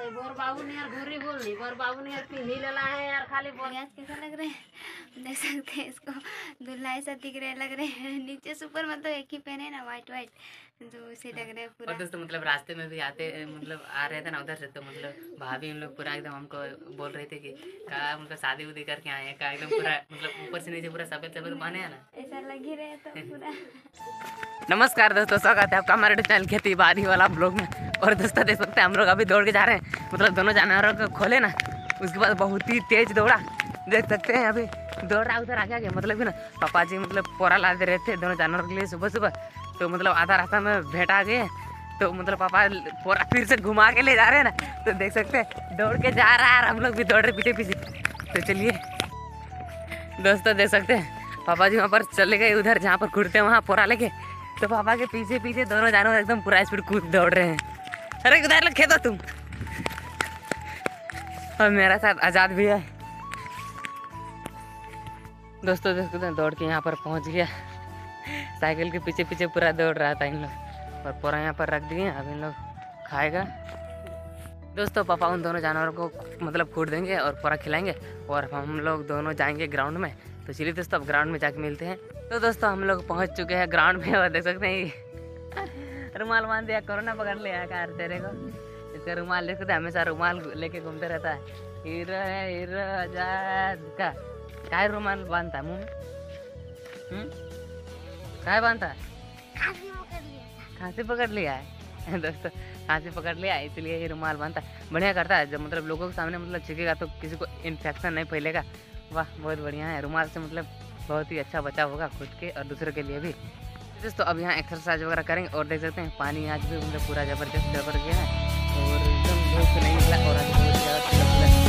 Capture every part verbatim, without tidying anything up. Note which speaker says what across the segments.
Speaker 1: तो बोर बाबू ने यार घूरी बोलनी बोर बाबू ने यार पिन्ही लेला है यार खाली बोल।
Speaker 2: आज कैसा लग रहा है देख सकते हैं इसको, दूल्हा ऐसा दिख रहे लग रहे हैं, नीचे से ऊपर मतलब एक ही पहने ना वाइट वाइट, तो उसे लग रहा है पूरा।
Speaker 3: और दोस्तों मतलब रास्ते में भी आते मतलब आ रहे थे ना उधर से, तो मतलब भाभी हम लोग पूरा एकदम हमको बोल रहे थे कि का मतलब शादी उदी करके आए हैं का, एकदम पूरा मतलब ऊपर से नीचे पूरा सफेद सफेद बने हैं ना,
Speaker 2: ऐसा लग ही रहे तो पूरा।
Speaker 3: नमस्कार दोस्तों, स्वागत है आपका हमारे चैनल खेती बाड़ी वाला ब्लॉग में। और दोस्तों देख सकते हैं हम लोग अभी दौड़ के जा रहे हैं, मतलब दोनों जानवरों को खोले ना, उसके बाद बहुत ही तेज दौड़ा, देख सकते हैं अभी दौड़ रहा उधर आगे आगे। मतलब कि ना पापा जी मतलब पोरा ला दे रहे थे दोनों जानवरों के लिए सुबह सुबह, तो मतलब आधा रास्ता में भेटा गए, तो मतलब पापा पोरा फिर से घुमा के ले जा रहे हैं ना, तो देख सकते हैं दौड़ के जा रहा है, हम लोग भी दौड़ रहे पीछे पीछे। तो चलिए दोस्तों देख सकते हैं पापा जी वहाँ पर चले गए उधर जहाँ पर घुड़ते हैं वहाँ पोरा लेके, तो पापा के पीछे पीछे दोनों जानवर एकदम पूरा स्पीड कूद दौड़ रहे हैं। अरे उधर लग खेतो तुम। और मेरा साथ आज़ाद भी है। दोस्तों देख सकते हैं दौड़ के यहाँ पर पहुँच गया, साइकिल के पीछे पीछे पूरा दौड़ रहा था इन लोग, और पूरा यहाँ पर रख दिए, अब इन लोग खाएगा। दोस्तों पापा उन दोनों जानवरों को मतलब कूट देंगे और पूरा खिलाएंगे, और हम लोग दोनों जाएंगे ग्राउंड में। तो चलिए दोस्तों अब ग्राउंड में जाके मिलते हैं। तो दोस्तों हम लोग पहुंच चुके हैं ग्राउंड में, और देख सकते हैं रुमाल बांध दिया, कोरोना पकड़ लिया कार तेरे को। इसका रुमाल देख सकते हैं हमेशा रुमाल लेके घूमते रहता है, हीरो है हीरो आजाद का। काय रुमाल बांधता है मुँह में, काय बांधता है? खांसी पकड़ लिया है दोस्तों, खांसी पकड़ लिया इसलिए ये रुमाल बांधता है। बढ़िया करता है, जब मतलब लोगों के सामने मतलब छिकेगा तो किसी को इन्फेक्शन नहीं फैलेगा। वाह बहुत बढ़िया है, रुमाल से मतलब बहुत ही अच्छा बचाव होगा खुद के और दूसरों के लिए भी। दोस्तों अब यहाँ एक्सरसाइज वगैरह करेंगे, और देख सकते हैं पानी आज भी मतलब पूरा ज़बरदस्त जबर गया है, और एकदम धूप नहीं निकला, और आज बहुत ज़्यादा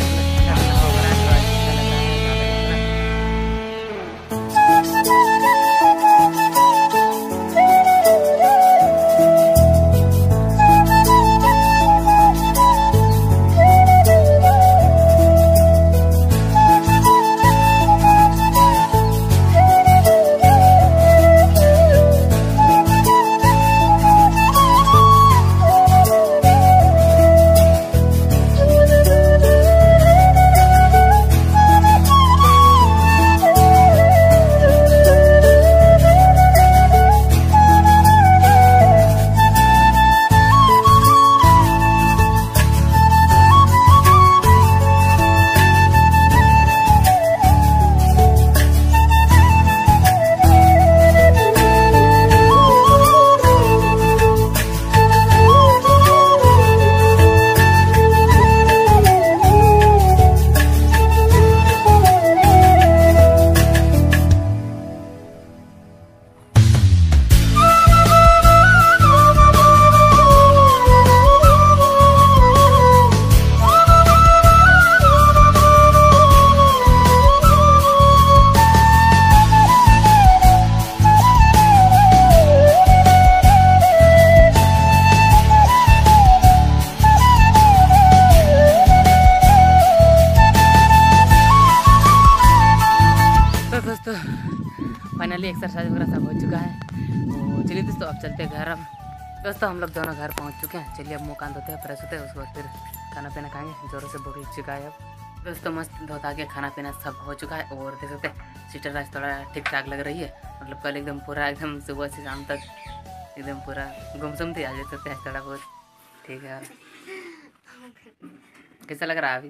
Speaker 3: फाइनली एक्सरसाइज वगैरह सब हो चुका है। तो चलिए दोस्तों अब चलते हैं घर। अब दोस्तों हम लोग दोनों घर पहुंच चुके हैं, चलिए अब मुँह कान धोते हैं, फ्रेश होते हैं, उसके बाद फिर खाना पीना खाएंगे। जोरों से भूख लग चुका है अब दोस्तों, मस्त धोता के खाना पीना सब हो चुका है। और देख सकते हैं सीटर आज थोड़ा ठीक ठाक लग रही है, मतलब कल एकदम पूरा एकदम सुबह से शाम तक एकदम पूरा गुमसुम थी, आज देख सकते हैं थोड़ा बहुत ठीक है। कैसा लग रहा है अभी?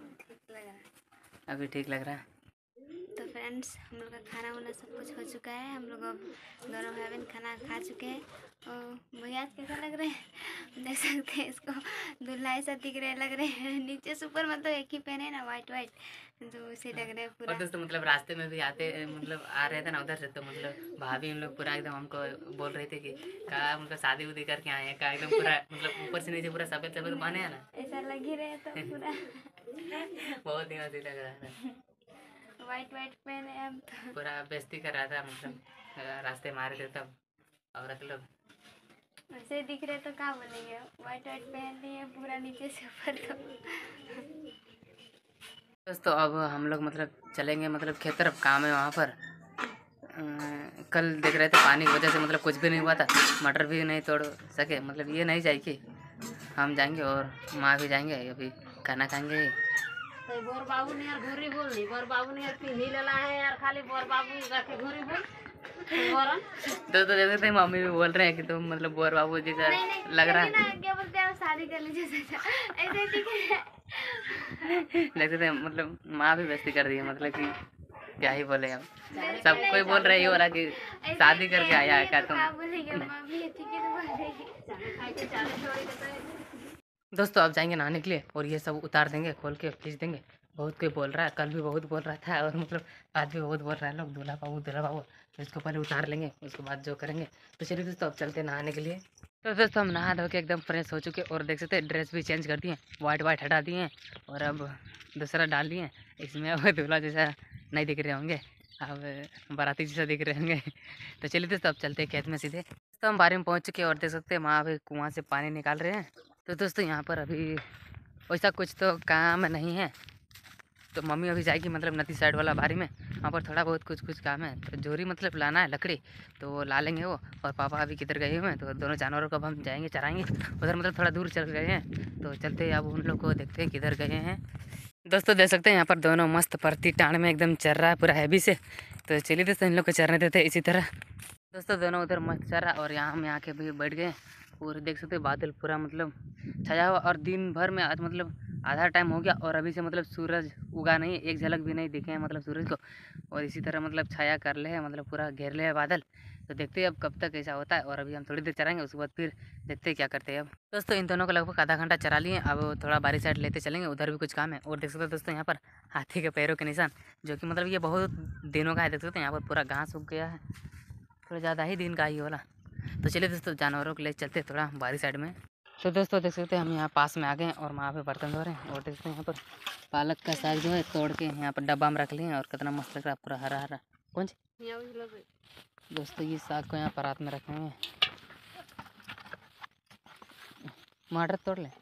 Speaker 3: अभी ठीक लग रहा है।
Speaker 2: तो फ्रेंड्स हम लोग का खाना वाना सब कुछ हो चुका है, हम लोग अब दोनों भाई बहन खाना खा चुके हैं। और भैया आज कैसा लग रहे हैं देख सकते हैं इसको, दूल्हा ऐसा दिख रहे लग रहे हैं, नीचे से ऊपर मतलब एक ही पहने ना वाइट वाइट, तो उसे लग रहे हैं पूरा।
Speaker 3: और दोस्तों मतलब रास्ते में भी आते मतलब आ रहे थे ना उधर से, तो मतलब भाभी हम लोग पूरा एकदम हमको बोल रहे थे कि का मतलब शादी उदी करके आए हैं का, एकदम पूरा मतलब ऊपर से नीचे पूरा सफेद सफेद बने हैं ना,
Speaker 2: ऐसा लग ही रहे तो पूरा।
Speaker 3: बहुत ही हंसी लग रहा है,
Speaker 2: वाइट वाइट पहने अब तो
Speaker 3: पूरा बेइज्जती कर रहा था, मतलब रास्ते में आ रहे थे तब औरत लोग
Speaker 2: ऐसे दिख रहे तो क्या बोलेंगे, वाइट वाइट पहन लिए पूरा नीचे से ऊपर। तो
Speaker 3: दोस्तों अब हम लोग मतलब चलेंगे मतलब खेत तरफ, काम है वहाँ पर। कल देख रहे थे पानी की वजह से मतलब कुछ भी नहीं हुआ था, मटर भी नहीं तोड़ सके, मतलब ये नहीं चाहिए हम जाएंगे और माँ भी जाएंगे, अभी खाना खाएंगे।
Speaker 1: तो बोर बाबू ने यार घुरी बोल नहीं, बोर बाबू ने यार पिन्ही लेला है यार, खाली बोर बाबू रखे घुरी बोल बोरन।
Speaker 3: तो तो जैसे थे मम्मी भी बोल रहे हैं कि तुम तो मतलब बोर बाबू जी का लग रहा है।
Speaker 2: क्या बोलते हैं, शादी कर लीजिए ऐसे ठीक है।
Speaker 3: जैसे थे मतलब माँ भी बेइज्जती कर दी है, मतलब कि क्या ही बोले अब, सब कोई बोल रहा है ये हो रहा कि शादी करके आया है क्या तुम। दोस्तों अब जाएंगे नहाने के लिए और ये सब उतार देंगे, खोल के खींच देंगे। बहुत कोई बोल रहा है, कल भी बहुत बोल रहा था और मतलब आज भी बहुत बोल रहा है लोग, दूल्हा बाबू दूल्हा बाबू। तो इसको पहले उतार लेंगे, उसके बाद जो करेंगे। तो चलिए दोस्तों अब चलते नहाने के लिए। तो दोस्तों हम नहा धो के एकदम फ्रेश हो चुके और देख सकते हैं ड्रेस भी चेंज कर दिए, वाइट वाइट हटा दिए हैं और अब दूसरा डाल दिए। इसमें अब दूल्हा जैसा नहीं दिख रहे होंगे, अब बाराती जैसा दिख रहे होंगे। तो चलिए दोस्तों अब चलते हैं खेत में सीधे। तो हम बारी में पहुँच चुके हैं और देख सकते हैं माँ अभी कुआँ से पानी निकाल रहे हैं। तो दोस्तों यहाँ पर अभी वैसा कुछ तो काम नहीं है, तो मम्मी अभी जाएगी मतलब नदी साइड वाला बारी में, वहाँ पर थोड़ा बहुत कुछ कुछ काम है। तो जोरी मतलब लाना है लकड़ी, तो वो ला लेंगे वो। और पापा अभी किधर गए हुए हैं, तो दोनों जानवरों को अब हम जाएंगे चराएंगे। उधर मतलब थोड़ा दूर चल गए हैं, तो चलते अब उन लोग को देखते हैं किधर गए हैं। दोस्तों देख सकते हैं यहाँ पर दोनों मस्त परती टाँड में एकदम चर रहा है पूरा हैवी से। तो चलिए दोस्तों इन लोग को चरने देते इसी तरह। दोस्तों दोनों उधर मस्त चर रहा और यहाँ हम आके भी बैठ गए और देख सकते हैं बादल पूरा मतलब छाया हुआ। और दिन भर में आज मतलब आधा टाइम हो गया और अभी से मतलब सूरज उगा नहीं है, एक झलक भी नहीं दिखे हैं मतलब सूरज को। और इसी तरह मतलब छाया कर ले है, मतलब पूरा घेर ले है बादल। तो देखते हैं अब कब तक ऐसा होता है। और अभी हम थोड़ी देर चराएंगे, उसके बाद फिर देखते हैं क्या करते हैं अब। दोस्तों इन दोनों को लगभग आधा घंटा चरा लिए, अब थोड़ा बारी साइड लेते चलेंगे, उधर भी कुछ काम है। और देख सकते हैं दोस्तों यहाँ पर हाथी के पैरों के निशान, जो कि मतलब ये बहुत दिनों का है। देख सकते हैं यहाँ पर पूरा घास उग गया है, थोड़ा ज़्यादा ही दिन का ही वाला। तो चलिए दोस्तों जानवरों को ले चलते थोड़ा बारी साइड में। तो दोस्तों देख सकते हैं हम यहाँ पास में आ गए हैं और वहाँ पे बर्तन धो रहे हैं। और देखते हैं यहाँ पर पालक का साग जो है तोड़ के यहाँ पर डब्बा में रख लिए हैं और कितना मस्त लग रहा है, पूरा हरा हरा। कौन सी दोस्तों ये साग को यहाँ पर रात में रखे हैं, मटर तोड़ लें।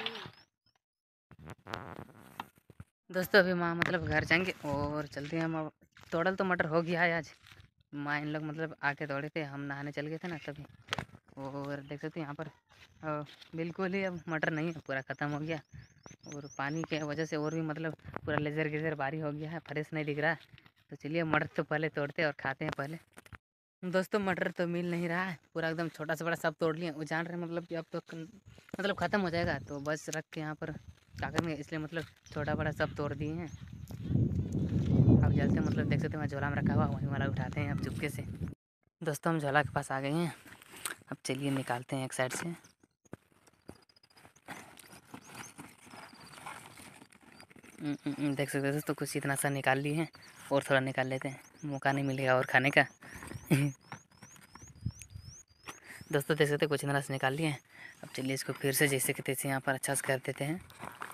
Speaker 3: दोस्तों अभी माँ मतलब घर जाएंगे और चलते हैं हम। अब तोड़ल तो मटर हो गया है आज, माँ इन लोग मतलब आके तोड़े थे, हम नहाने चल गए थे ना तभी। और देख सकते हैं यहाँ पर बिल्कुल ही अब मटर नहीं है, पूरा ख़त्म हो गया। और पानी के वजह से और भी मतलब पूरा लेजर गेजर बारी हो गया है, फ्रेश नहीं दिख रहा है। तो चलिए मटर तो पहले तोड़ते और खाते हैं पहले। दोस्तों मटर तो मिल नहीं रहा है, पूरा एकदम छोटा से बड़ा सब तोड़ लिए। वो जान रहे मतलब कि अब तो मतलब ख़त्म हो जाएगा, तो बस रख के यहाँ पर कागज में, इसलिए मतलब छोटा बड़ा सब तोड़ दिए हैं। अब जलते मतलब देख सकते हैं झोला में रखा हुआ, वहीं वाला उठाते हैं अब चुपके से। दोस्तों हम झोला के पास आ गए हैं, अब चलिए निकालते हैं एक साइड से। देख सकते हैं दोस्तों कुछ इतना सा निकाल लिए हैं और थोड़ा निकाल लेते हैं, मौका नहीं मिलेगा और खाने का। दोस्तों देख सकते हैं कुछ इतना सा निकाल लिए हैं। अब चलिए इसको फिर से जैसे कि तैसे यहाँ पर अच्छा से कर देते हैं।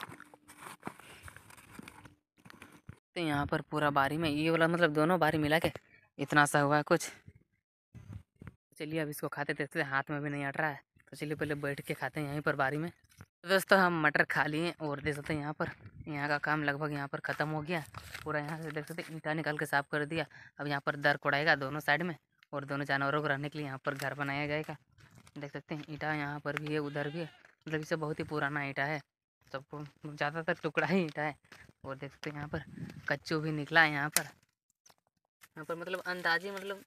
Speaker 3: तो यहाँ पर पूरा बारी में ये वाला मतलब दोनों बारी मिला के इतना सा हुआ है कुछ। चलिए अब इसको खाते देखते, हाथ में भी नहीं अट रहा है। तो चलिए पहले बैठ के खाते हैं यहीं पर बारी में। तो दोस्तों हम मटर खा लिए और देख सकते हैं यहाँ पर यहाँ का काम लगभग यहाँ पर ख़त्म हो गया पूरा। यहाँ से देख सकते हैं ईंटा निकाल के साफ़ कर दिया। अब यहाँ पर दर कोड़ाएगा दोनों साइड में और दोनों जानवरों को रहने के लिए यहाँ पर घर बनाया जाएगा। देख सकते हैं ईंटा यहाँ पर भी है, उधर भी है, मतलब इसे बहुत ही पुराना ईंटा है, सबको ज़्यादातर टुकड़ा ही ईंटा है। और देख सकते हैं यहाँ पर कच्चू भी निकला है यहाँ पर। यहाँ पर मतलब अंदाजे मतलब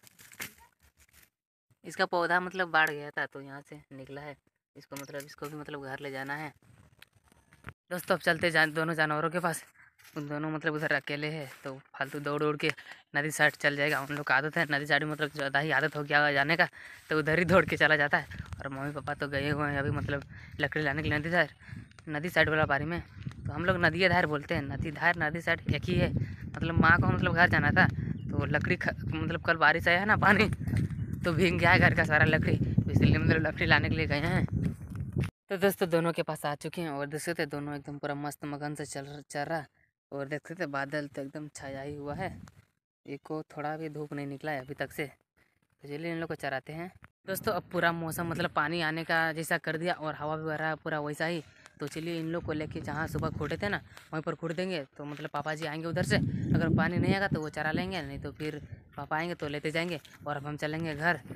Speaker 3: इसका पौधा मतलब बाढ़ गया था तो यहाँ से निकला है, इसको मतलब इसको भी मतलब घर ले जाना है। दोस्तों अब चलते जान दोनों जानवरों के पास, उन दोनों मतलब उधर अकेले हैं तो फालतू दौड़ उड़ के नदी साइड चल जाएगा। उन लोग का आदत है नदी साइड में, मतलब ज़्यादा ही आदत हो गया जाने का, तो उधर ही दौड़ के चला जाता है। और मम्मी पापा तो गए हुए हैं अभी मतलब लकड़ी लाने के लिए नदी साइड, नदी साइड वाला बारी में। तो हम लोग नदी धार बोलते हैं, नदी धार नदी साइड एक ही है। मतलब माँ को मतलब घर जाना था तो लकड़ी मतलब कल बारिश आया है ना, पानी तो भीग गया है घर का सारा लकड़ी, इसलिए मतलब लकड़ी लाने के लिए गए हैं। तो दोस्तों दोनों के पास आ चुके हैं और देख सकते दोनों एकदम पूरा मस्त मगन से चल चल रहा। और देख सकते बादल तो एकदम छाया ही हुआ है, एक को थोड़ा भी धूप नहीं निकला है अभी तक से। तो चलिए इन लोग को चराते हैं। दोस्तों अब पूरा मौसम मतलब पानी आने का जैसा कर दिया और हवा भी बह रहा है पूरा वैसा ही। तो चलिए इन लोग को लेके जहाँ सुबह खोटे थे ना वहीं पर खोट देंगे। तो मतलब पापा जी आएंगे उधर से, अगर पानी नहीं आएगा तो वो चरा लेंगे, नहीं तो फिर पापा आएंगे तो लेते जाएंगे। और अब हम चलेंगे घर।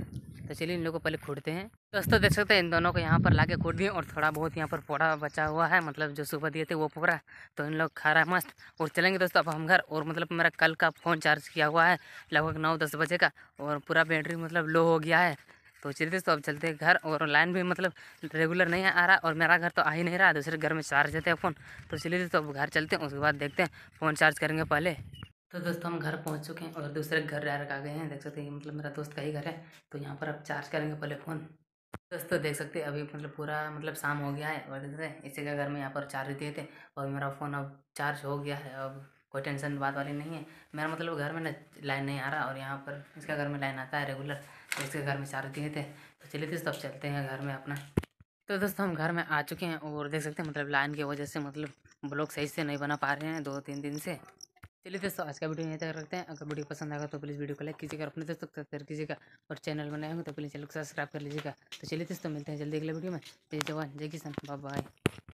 Speaker 3: तो चलिए इन लोगों को पहले खोदते हैं। दोस्तों देख सकते हैं इन दोनों को यहाँ पर लाके खोद दिए और थोड़ा बहुत यहाँ पर पोड़ा बचा हुआ है, मतलब जो सुबह दिए थे वो पूरा, तो इन लोग खा रहा है मस्त। और चलेंगे दोस्तों अब हम घर। और मतलब मेरा कल का फ़ोन चार्ज किया हुआ है लगभग नौ दस बजे का, और पूरा बैटरी मतलब लो हो गया है। तो चलिए दोस्तों अब चलते हैं घर। और लाइन भी मतलब रेगुलर नहीं आ रहा, और मेरा घर तो आ ही नहीं रहा, दूसरे घर में चार्ज देते हैं फ़ोन। तो चलिए दोस्तों अब घर चलते हैं, उसके बाद देखते हैं, फ़ोन चार्ज करेंगे पहले। तो दोस्तों हम घर पहुंच चुके हैं और दूसरे घर डायरेक्ट आ गए हैं। देख सकते हैं मतलब मेरा दोस्त का ही घर है, तो यहाँ पर अब चार्ज करेंगे पहले फ़ोन। दोस्तों देख सकते हैं अभी मतलब पूरा मतलब शाम हो गया है, और देख रहे हैं इसी के घर में यहाँ पर चार्ज दिए थे, और मेरा फ़ोन अब चार्ज हो गया है। अब कोई टेंशन बात वाली नहीं है। मेरा मतलब घर में ना लाइन नहीं आ रहा, और यहाँ पर इसका घर में लाइन आता है रेगुलर, तो इसके घर में चार्ज दिए थे। तो चलिए दोस्तों अब चलते हैं घर में अपना। तो दोस्तों हम घर में आ चुके हैं, और देख सकते हैं मतलब लाइन की वजह से मतलब ब्लॉग सही से नहीं बना पा रहे हैं दो तीन दिन से। चलिए दोस्तों आज का वीडियो यहीं तक रखते हैं। अगर वीडियो पसंद आएगा तो प्लीज़ वीडियो को लाइक कीजिएगा, अपने दोस्तों तक शेयर कीजिएगा, और चैनल बनाए होंगे तो प्लीज़ चैनल को सब्सक्राइब कर लीजिएगा। तो चलिए दोस्तों मिलते हैं जल्दी अगले वीडियो में। जय जवान जय किसान, बाय बाय।